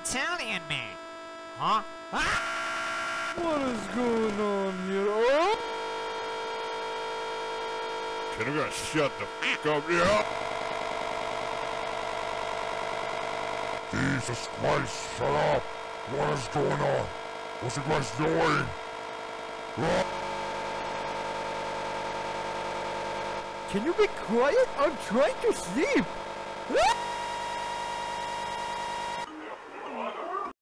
Italian man. Huh? Ah! What is going on here? Oh! Can you guys shut the f*** up here? Jesus Christ, shut up! What is going on? What's you guys doing? Can you be quiet? I'm trying to sleep.